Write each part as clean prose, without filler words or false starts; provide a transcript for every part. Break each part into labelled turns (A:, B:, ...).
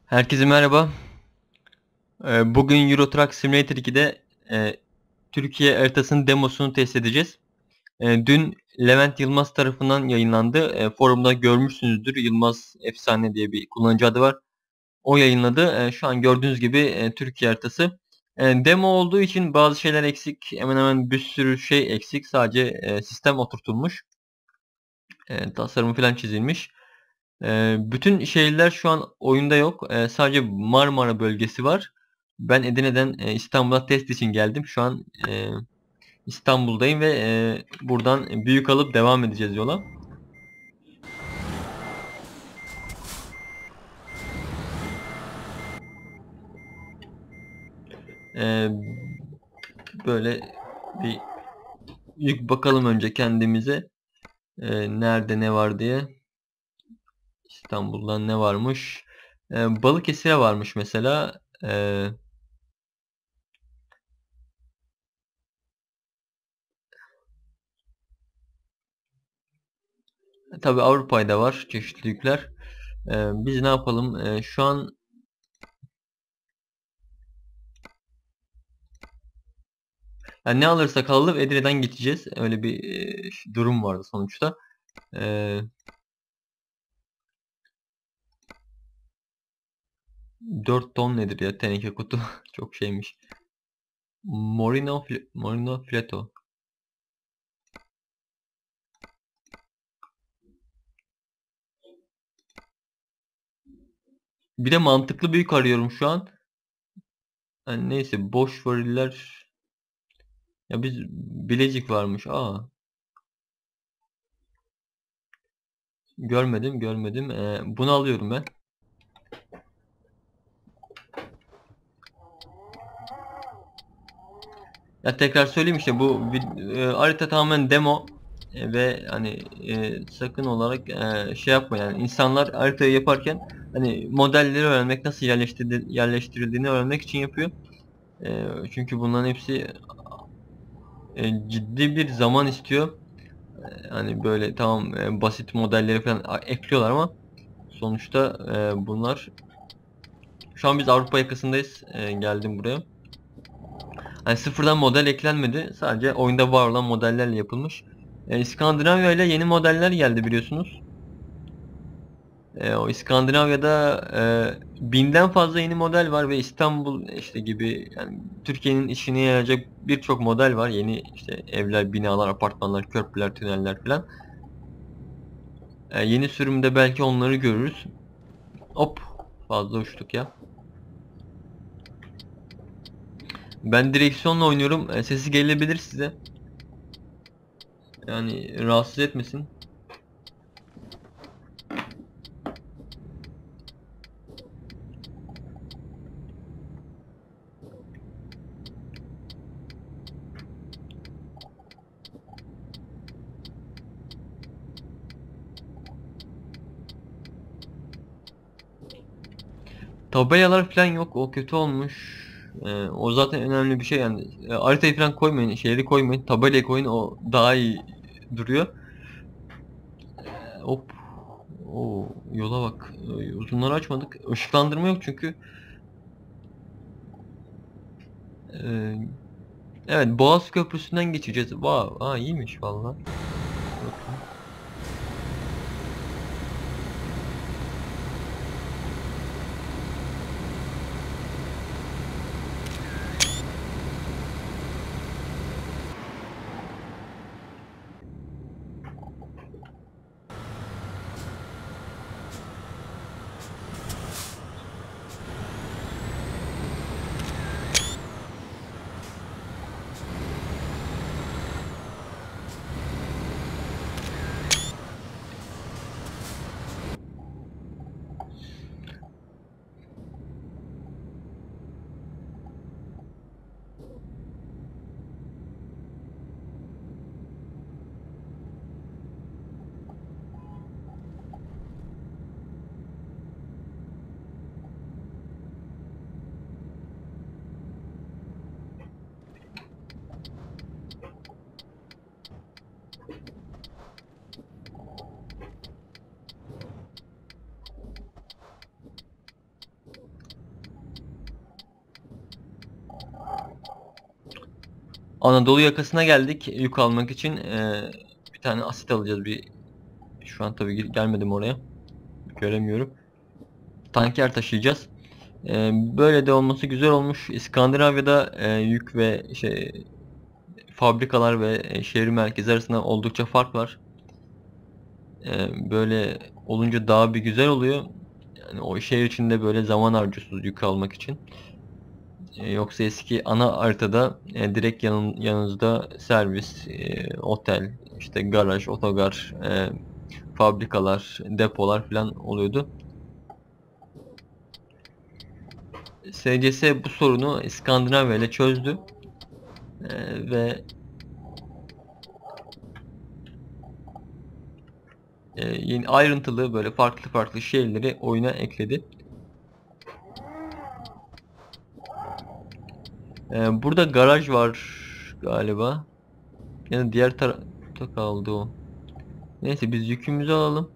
A: Herkese merhaba. Bugün Euro Truck Simulator 2'de Türkiye haritasının demosunu test edeceğiz. Dün Levent Yılmaz tarafından yayınlandı. Forumda görmüşsünüzdür. Yılmaz Efsane diye bir kullanıcı adı var. O yayınladı. Şu an gördüğünüz gibi Türkiye haritası. Demo olduğu için bazı şeyler eksik. Hemen hemen bir sürü şey eksik. Sadece sistem oturtulmuş. Tasarımı falan çizilmiş. Bütün şehirler şu an oyunda yok. Sadece Marmara bölgesi var. Ben Edirne'den İstanbul'a test için geldim. Şu an İstanbul'dayım ve buradan büyük alıp devam edeceğiz yola. Ee, Böyle bir yük bakalım önce kendimize. Nerede ne var diye. İstanbul'dan ne varmış? Balıkesir'e varmış mesela. Tabii Avrupa'da var çeşitli yükler. Biz ne yapalım? Şu an yani ne alırsak alalım Edirne'den geçeceğiz. Öyle bir durum vardı sonuçta. E, 4 ton nedir ya teneke kutu? Çok şeymiş. Morino Fileto. Bir de mantıklı büyük arıyorum şu an. Yani neyse boş variller. Ya biz Bilecik varmış. Görmedim. Bunu alıyorum ben. Ya tekrar söyleyeyim işte bu harita tamamen demo. Ve hani sakın olarak şey yapma yani insanlar haritayı yaparken hani modelleri öğrenmek nasıl yerleştirildiğini öğrenmek için yapıyor. Çünkü bunların hepsi ciddi bir zaman istiyor. Hani böyle tamam basit modelleri falan ekliyorlar ama sonuçta bunlar şu an biz Avrupa yakasındayız. Geldim buraya. Hani sıfırdan model eklenmedi. Sadece oyunda var olan modellerle yapılmış. İskandinavya ile yeni modeller geldi biliyorsunuz. O İskandinavya'da 1000'den fazla yeni model var ve İstanbul işte gibi yani Türkiye'nin işine yarayacak birçok model var. Yeni işte evler, binalar, apartmanlar, köprüler, tüneller falan. Yeni sürümde belki onları görürüz. Hop, fazla uçtuk ya. Ben direksiyonla oynuyorum. Sesi gelebilir size. Yani rahatsız etmesin. Tabelalar falan yok. O kötü olmuş. O zaten önemli bir şey yani. Haritayı falan koymayın. Şehri koymayın. Tabelayı koyun. O daha iyi duruyor. Hop. Oo, yola bak. Uzunları açmadık. Işıklandırma yok çünkü. Ee, evet, Boğaz Köprüsü'nden geçeceğiz. İyiymiş valla. Anadolu yakasına geldik yük almak için. Bir tane asit alacağız. Şu an tabii gelmedim oraya. Göremiyorum. Tanker taşıyacağız. Böyle de olması güzel olmuş. İskandinavya'da yük ve fabrikalar ve şehir merkezi arasında oldukça fark var. Böyle olunca daha bir güzel oluyor. Yani o şehir içinde böyle zaman harcıyorsunuz yük almak için. Yoksa eski ana haritada direkt yanınızda servis, otel, işte garaj, otogar, fabrikalar, depolar falan oluyordu. SCS bu sorunu İskandinavya ile çözdü. Ve yeni ayrıntılı böyle farklı farklı şehirleri oyuna ekledi. Burada garaj var galiba. Yani diğer tarafta kaldı o. Neyse biz yükümüzü alalım.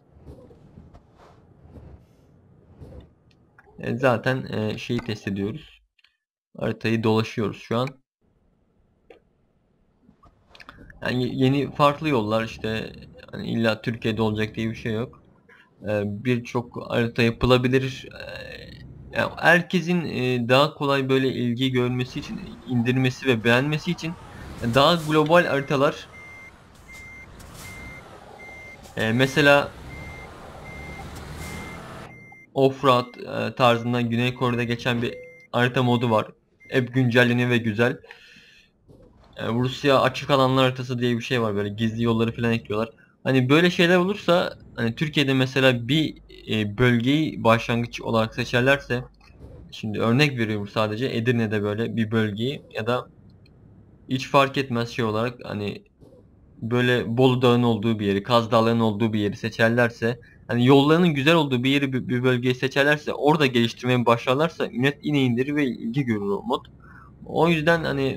A: Zaten şeyi test ediyoruz. Haritayı dolaşıyoruz şu an. Yani yeni farklı yollar işte, hani illa Türkiye'de olacak diye bir şey yok. Birçok harita yapılabilir. Yani herkesin daha kolay böyle ilgi görmesi için, indirmesi ve beğenmesi için daha global haritalar. Mesela Offroad tarzından Güney Kore'de geçen bir harita modu var. Hep güncelleniyor ve güzel. Rusya açık alanlar haritası diye bir şey var, böyle gizli yolları falan ekliyorlar. Hani böyle şeyler olursa, hani Türkiye'de mesela bir bölgeyi başlangıç olarak seçerlerse, şimdi örnek veriyorum sadece, Edirne'de böyle bir bölgeyi ya da hiç fark etmez şey olarak, hani böyle Bolu Dağı'nın olduğu bir yeri, Kaz Dağları'nın olduğu bir yeri seçerlerse, hani yollarının güzel olduğu bir yeri, bir bölgeyi seçerlerse, orada geliştirmeye başlarlarsa millet yine indirir ve ilgi görür o mod. O yüzden hani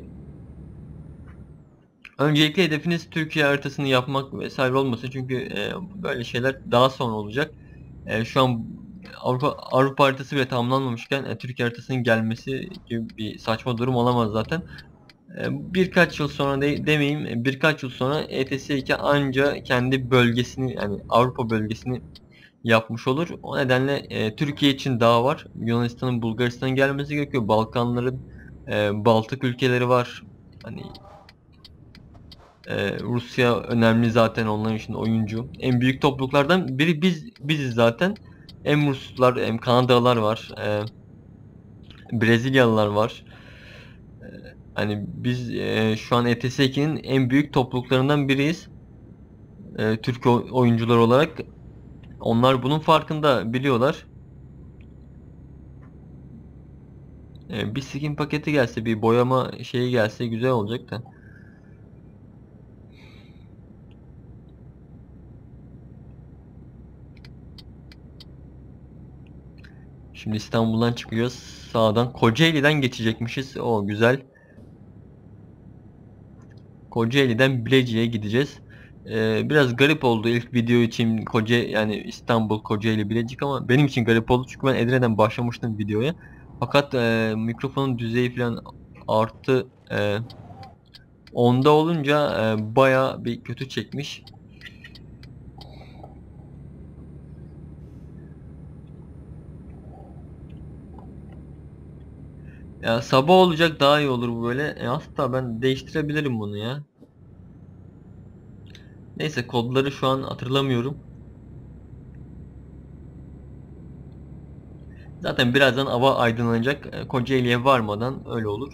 A: öncelikle hedefiniz Türkiye haritasını yapmak vesaire olmasın, çünkü böyle şeyler daha sonra olacak. Şu an Avrupa haritası bile tamamlanmamışken Türkiye haritasının gelmesi gibi bir saçma durum olamaz zaten. Birkaç yıl sonra demeyeyim, birkaç yıl sonra ETS2 anca kendi bölgesini, yani Avrupa bölgesini yapmış olur. O nedenle Türkiye için daha var. Yunanistan'ın, Bulgaristan'ın gelmesi gerekiyor. Balkanların Baltık ülkeleri var. Hani Rusya önemli zaten onlar için oyuncu. En büyük topluluklardan biri biziz zaten. Hem Ruslar hem Kanadalılar var. Brezilyalılar var. Hani biz şu an ETS2'nin en büyük topluluklarından biriyiz. Türk oyuncular olarak. Onlar bunun farkında, biliyorlar. Bir skin paketi gelse, bir boyama şeyi gelse güzel olacak da. Şimdi İstanbul'dan çıkacağız. Sağdan Kocaeli'den geçecekmişiz. O güzel. Kocaeli'den Bilecik'e gideceğiz. Biraz garip oldu ilk video için, yani İstanbul, Kocaeli, Bilecik, ama benim için garip oldu çünkü ben Edirne'den başlamıştım videoya. Fakat mikrofonun düzeyi falan artı 10'da olunca baya bir kötü çekmiş. Ya sabah olacak, daha iyi olur bu böyle. Hatta ben değiştirebilirim bunu ya. Neyse, kodları şu an hatırlamıyorum. Zaten birazdan hava aydınlanacak. Kocaeli'ye varmadan öyle olur.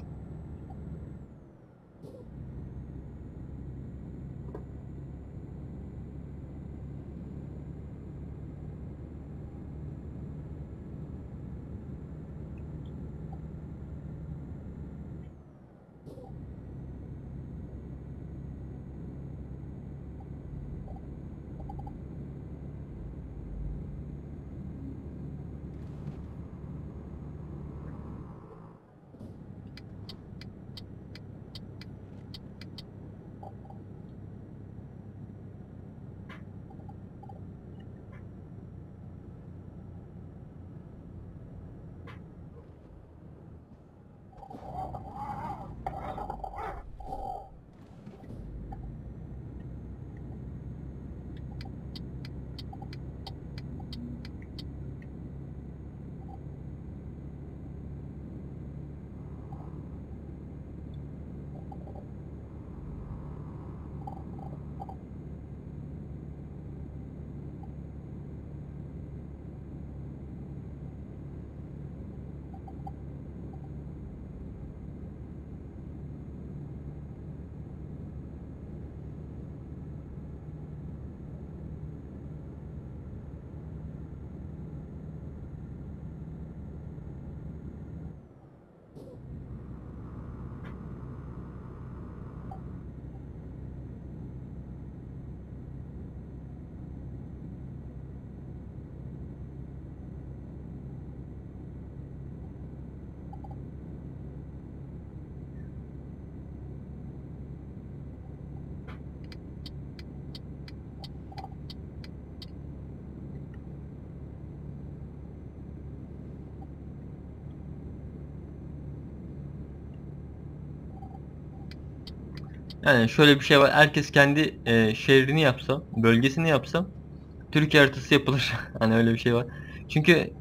A: Yani şöyle bir şey var. Herkes kendi şehrini yapsa, bölgesini yapsa Türkiye haritası yapılır. Hani öyle bir şey var. Çünkü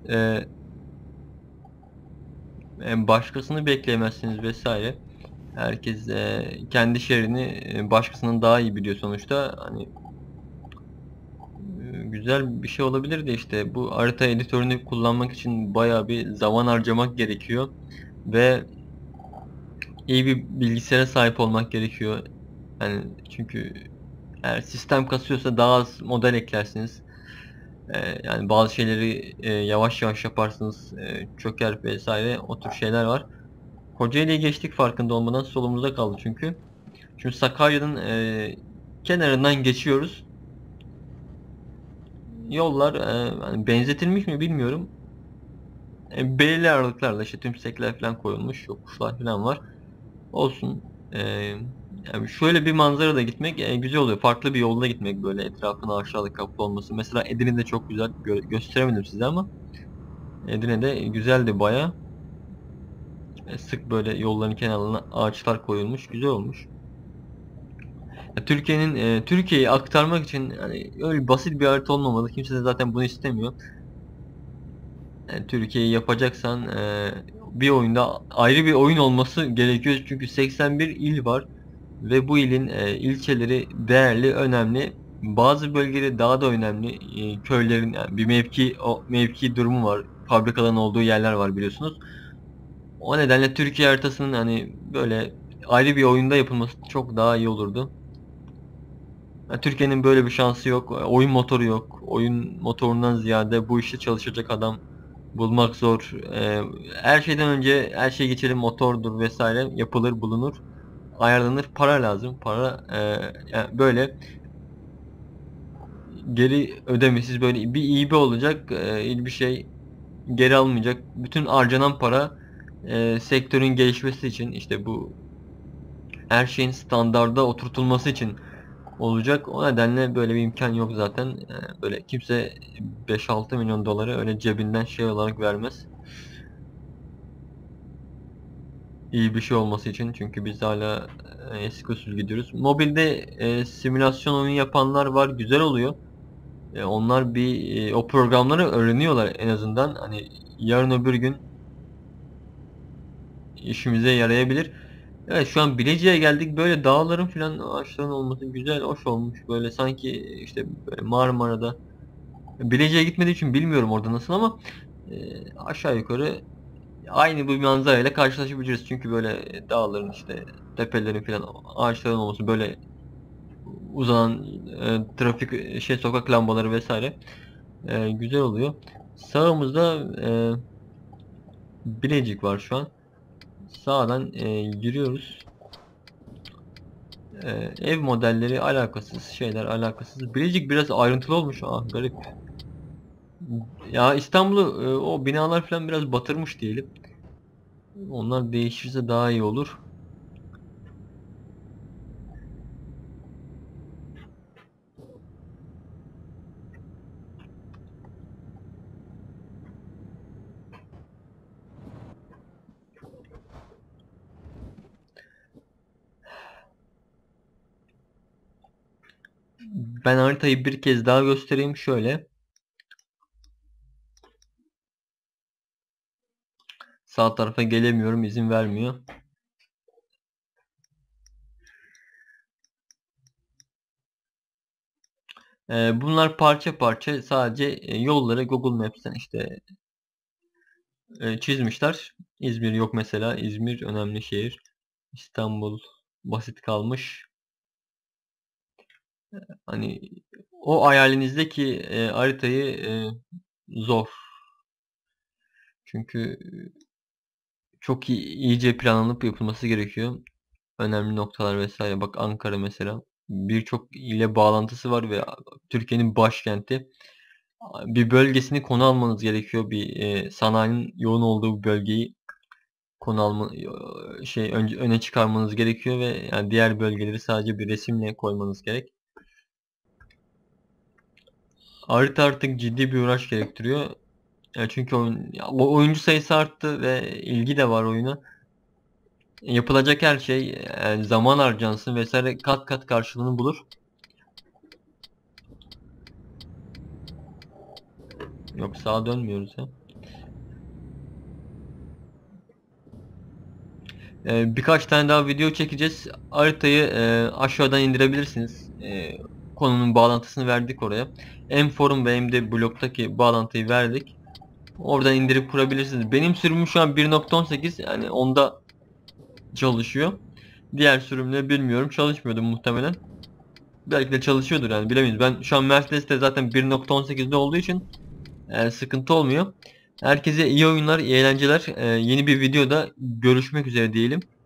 A: başkasını bekleyemezsiniz vesaire. Herkes kendi şehrini başkasının daha iyi biliyor sonuçta. Hani güzel bir şey olabilir de işte bu harita editörünü kullanmak için bayağı bir zaman harcamak gerekiyor ve iyi bir bilgisayara sahip olmak gerekiyor. Yani çünkü eğer sistem kasıyorsa daha az model eklersiniz. Yani bazı şeyleri yavaş yavaş yaparsınız, çöker vesaire o tür şeyler var. Kocaeli'ye geçtik farkında olmadan solumuzda kaldı çünkü. Şimdi Sakarya'nın kenarından geçiyoruz. Yollar hani benzetilmiş mi bilmiyorum. Belirli aralıklarla işte tümsekler falan koyulmuş, yokuşlar falan var. Olsun. E, Yani şöyle bir manzara da gitmek güzel oluyor. Farklı bir yolda gitmek böyle etrafın ağaçlarla kaplı olması. Mesela Edirne'de çok güzel gösteremedim size ama Edirne'de güzeldi baya. Sık böyle yolların kenarlarına ağaçlar koyulmuş. Güzel olmuş. Türkiye'yi aktarmak için yani öyle basit bir harita olmamalı. Kimse de zaten bunu istemiyor. Türkiye'yi yapacaksan bir oyunda ayrı bir oyun olması gerekiyor. Çünkü 81 il var ve bu ilin ilçeleri değerli, önemli. Bazı bölgeleri daha da önemli. Köylerin yani bir mevki durumu var. Fabrikaların olduğu yerler var biliyorsunuz. O nedenle Türkiye haritasının hani böyle ayrı bir oyunda yapılması çok daha iyi olurdu. Türkiye'nin böyle bir şansı yok. Oyun motoru yok. Oyun motorundan ziyade bu işte çalışacak adam bulmak zor. Her şeyden önce her şey geçelim motordur vesaire yapılır bulunur. Ayarlanır. Para lazım. Para yani böyle geri ödemesiz böyle bir İB olacak. Bir şey geri almayacak. Bütün harcanan para sektörün gelişmesi için işte bu her şeyin standarda oturtulması için olacak. O nedenle böyle bir imkan yok zaten. Böyle kimse 5-6 milyon doları öyle cebinden şey olarak vermez. İyi bir şey olması için çünkü biz hala eski usul gidiyoruz. Mobilde simülasyon oyun yapanlar var. Güzel oluyor. Onlar o programları öğreniyorlar en azından. Hani yarın öbür gün işimize yarayabilir. Evet şu an Bilecik'e geldik. Böyle dağların filan ağaçların olması güzel, hoş olmuş. Böyle sanki işte böyle Marmara'da. Bilecik'e gitmediğim için bilmiyorum orada nasıl ama aşağı yukarı aynı bu manzarayla karşılaşabiliriz. Çünkü böyle dağların işte tepelerin filan ağaçların olması böyle uzanan trafik sokak lambaları vesaire güzel oluyor. Sağımızda Bilecik var şu an. Sağdan giriyoruz. Ev modelleri alakasız, şeyler alakasız. Bilecik biraz ayrıntılı olmuş. Garip. Ya İstanbul'u o binalar falan biraz batırmış diyelim. Onlar değişirse daha iyi olur. Ben haritayı bir kez daha göstereyim şöyle. Sağ tarafa gelemiyorum, izin vermiyor. Bunlar parça parça sadece yolları Google Maps'ten işte çizmişler. İzmir yok mesela. İzmir önemli şehir. İstanbul basit kalmış. Hani o hayalinizdeki haritayı zor. Çünkü çok iyice planlanıp yapılması gerekiyor. Önemli noktalar vesaire. Bak Ankara mesela. Birçok ile bağlantısı var ve Türkiye'nin başkenti. Bir bölgesini konu almanız gerekiyor. Bir sanayinin yoğun olduğu bir bölgeyi konu alma öne çıkarmanız gerekiyor ve yani diğer bölgeleri sadece bir resimle koymanız gerek. Harita artık ciddi bir uğraş gerektiriyor. Çünkü o oyuncu sayısı arttı ve ilgi de var oyuna. Yapılacak her şey, zaman harcansın vesaire, kat kat karşılığını bulur. Yok, sağa dönmüyoruz ya. Birkaç tane daha video çekeceğiz. Haritayı aşağıdan indirebilirsiniz. Konunun bağlantısını verdik oraya. Hem forum ve hem de blogdaki bağlantıyı verdik. Oradan indirip kurabilirsiniz. Benim sürümüm şu an 1.18, yani onda çalışıyor. Diğer sürümle bilmiyorum, çalışmıyordu muhtemelen. Belki de çalışıyordur, yani bilemeyiz. Ben şu an Mercedes'te zaten 1.18'de olduğu için sıkıntı olmuyor. Herkese iyi oyunlar, iyi eğlenceler. Yeni bir videoda görüşmek üzere diyelim.